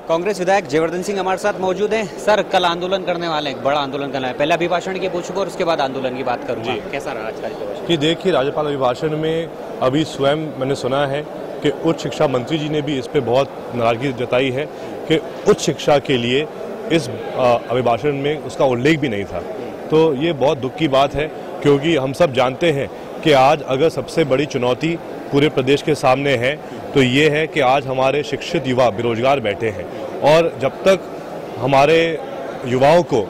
कांग्रेस विधायक जयवर्धन सिंह हमारे साथ मौजूद हैं। सर, कल आंदोलन करने वाले हैं, बड़ा आंदोलन करना है। पहले अभिभाषण की पूछूंगा और उसके बाद आंदोलन की बात करूंगा। कैसा रहा आज का अभिभाषण? कि देखिए, राज्यपाल अभिभाषण में अभी स्वयं मैंने सुना है कि उच्च शिक्षा मंत्री जी ने भी इस पे बहुत नाराजगी जताई है कि उच्च शिक्षा के लिए इस अभिभाषण में उसका उल्लेख भी नहीं था। तो ये बहुत दुख की बात है, क्योंकि हम सब जानते हैं कि आज अगर सबसे बड़ी चुनौती पूरे प्रदेश के सामने है तो ये है कि आज हमारे शिक्षित युवा बेरोजगार बैठे हैं, और जब तक हमारे युवाओं को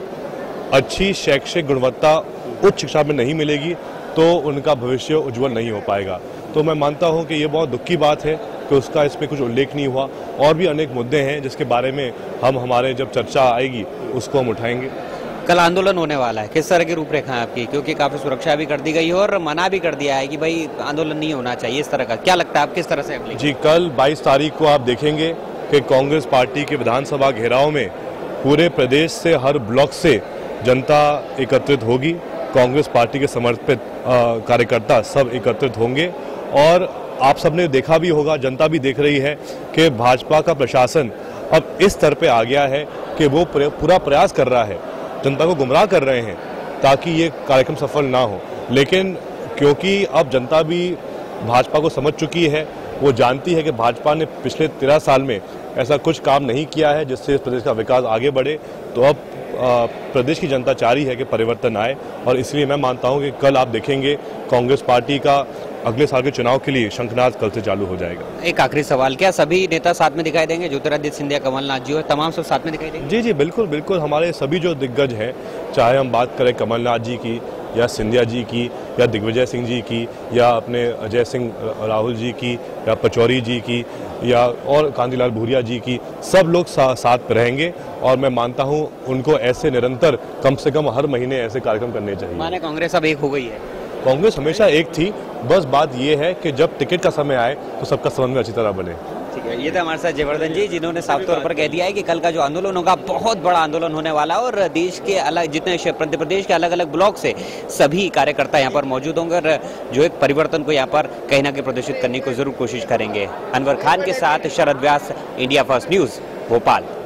अच्छी शैक्षिक गुणवत्ता उच्च शिक्षा में नहीं मिलेगी तो उनका भविष्य उज्जवल नहीं हो पाएगा। तो मैं मानता हूं कि ये बहुत दुख की बात है कि उसका इस पर कुछ उल्लेख नहीं हुआ। और भी अनेक मुद्दे हैं जिसके बारे में हमारे जब चर्चा आएगी उसको हम उठाएंगे। कल आंदोलन होने वाला है, किस तरह की रूपरेखा है आपकी? क्योंकि काफी सुरक्षा भी कर दी गई है और मना भी कर दिया है कि भाई आंदोलन नहीं होना चाहिए, इस तरह का क्या लगता है? आप किस तरह से? जी, कल 22 तारीख को आप देखेंगे कि कांग्रेस पार्टी के विधानसभा घेराव में पूरे प्रदेश से हर ब्लॉक से जनता एकत्रित होगी। कांग्रेस पार्टी के समर्पित कार्यकर्ता सब एकत्रित होंगे, और आप सबने देखा भी होगा, जनता भी देख रही है कि भाजपा का प्रशासन अब इस स्तर पे आ गया है कि वो पूरा प्रयास कर रहा है, जनता को गुमराह कर रहे हैं ताकि ये कार्यक्रम सफल ना हो। लेकिन क्योंकि अब जनता भी भाजपा को समझ चुकी है, वो जानती है कि भाजपा ने पिछले 13 साल में ऐसा कुछ काम नहीं किया है जिससे इस प्रदेश का विकास आगे बढ़े। तो अब प्रदेश की जनता चाह रही है कि परिवर्तन आए, और इसलिए मैं मानता हूं कि कल आप देखेंगे कांग्रेस पार्टी का अगले साल के चुनाव के लिए शंखनाद कल से चालू हो जाएगा। एक आखिरी सवाल, क्या सभी नेता साथ में दिखाई देंगे? ज्योतिरादित्य सिंधिया, कमलनाथ जी और तमाम सब साथ में दिखाई देंगे? जी जी, बिल्कुल बिल्कुल। हमारे सभी जो दिग्गज हैं, चाहे हम बात करें कमलनाथ जी की या सिंधिया जी की या दिग्विजय सिंह जी की या अपने अजय सिंह राहुल जी की या पचौरी जी की या और कांतिलाल भूरिया जी की, सब लोग साथ रहेंगे। और मैं मानता हूं उनको ऐसे निरंतर कम से कम हर महीने ऐसे कार्यक्रम करने चाहिए। माने कांग्रेस अब एक हो गई है? कांग्रेस हमेशा एक थी, बस बात ये है कि जब टिकट का समय आए तो सबका समन्वय अच्छी तरह बने। ठीक है, ये था हमारे साथ जयवर्धन जी, जिन्होंने साफ तौर पर कह दिया है कि कल का जो आंदोलन होगा बहुत बड़ा आंदोलन होने वाला है, और देश के अलग जितने मध्य प्रदेश के अलग अलग ब्लॉक से सभी कार्यकर्ता यहाँ पर मौजूद होंगे, और जो एक परिवर्तन को यहाँ पर कहीं ना कहीं प्रदर्शित करने को जरूर कोशिश करेंगे। अनवर खान के साथ Sharad Vyas, India First News, Bhopal.